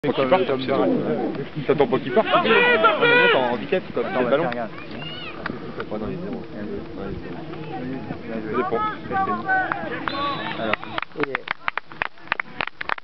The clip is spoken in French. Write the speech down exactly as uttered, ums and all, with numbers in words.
Faut qu'il parte, t'attends pas qu'il parte, on est en vitesse comme dans le ballon. Ça dépend.